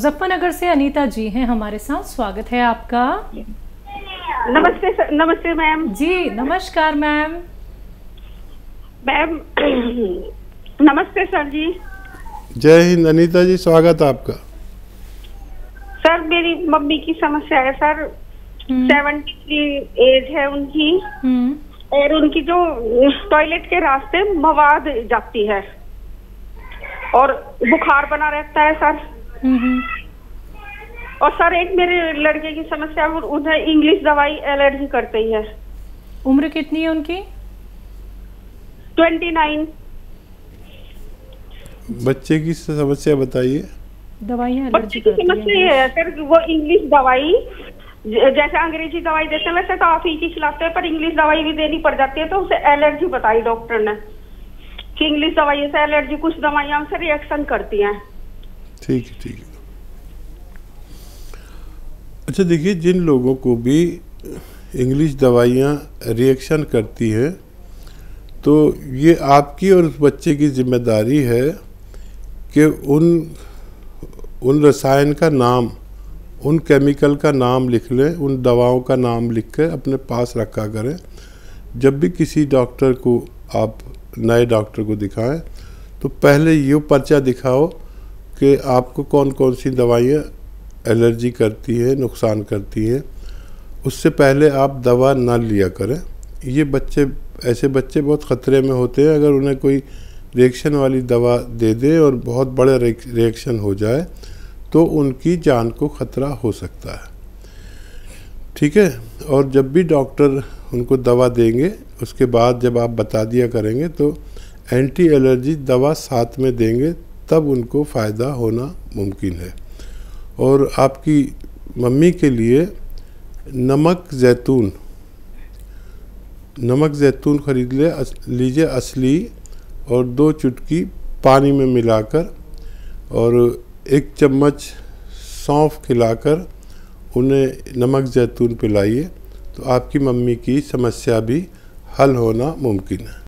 मुजफ्फरनगर से अनीता जी हैं हमारे साथ, स्वागत है आपका। नमस्ते सर। नमस्ते मैम जी। नमस्कार मैम। मैम नमस्ते सर जी। जय हिंद अनीता जी, स्वागत है आपका। सर मेरी मम्मी की समस्या है सर, 73 एज है उनकी, और उनकी जो टॉयलेट के रास्ते मवाद जाती है और बुखार बना रहता है सर। और सर एक मेरे लड़के की समस्या, उन्हें इंग्लिश दवाई एलर्जी करती है। उम्र कितनी है उनकी? 29। बच्चे की समस्या बताइए। दवाइयाँ बच्चे की समस्या ये है सर, वो इंग्लिश दवाई जैसे अंग्रेजी दवाई देते हैं वैसे तो आप ही की खिलाते हैं, पर इंग्लिश दवाई भी देनी पड़ जाती है। तो उसे एलर्जी बताई डॉक्टर ने कि इंग्लिश दवाई से एलर्जी, कुछ दवाइयाँ हमसे रिएक्शन करती हैं। ठीक है, ठीक है। अच्छा देखिए, जिन लोगों को भी इंग्लिश दवाइयाँ रिएक्शन करती हैं तो ये आपकी और उस बच्चे की जिम्मेदारी है कि उन रसायन का नाम, उन केमिकल का नाम लिख लें, उन दवाओं का नाम लिख कर अपने पास रखा करें। जब भी किसी डॉक्टर को आप नए डॉक्टर को दिखाएं तो पहले ये पर्चा दिखाओ कि आपको कौन कौन सी दवाइयाँ एलर्जी करती है, नुकसान करती हैं। उससे पहले आप दवा ना लिया करें। ये ऐसे बच्चे बहुत ख़तरे में होते हैं। अगर उन्हें कोई रिएक्शन वाली दवा दे दे और बहुत बड़ा रिएक्शन हो जाए तो उनकी जान को ख़तरा हो सकता है। ठीक है। और जब भी डॉक्टर उनको दवा देंगे उसके बाद जब आप बता दिया करेंगे तो एंटी एलर्जी दवा साथ में देंगे, तब उनको फ़ायदा होना मुमकिन है। और आपकी मम्मी के लिए नमक ज़ैतून खरीद लीजिए असली, और 2 चुटकी पानी में मिलाकर और 1 चम्मच सौंफ खिलाकर उन्हें नमक ज़ैतून पिलाइए, तो आपकी मम्मी की समस्या भी हल होना मुमकिन है।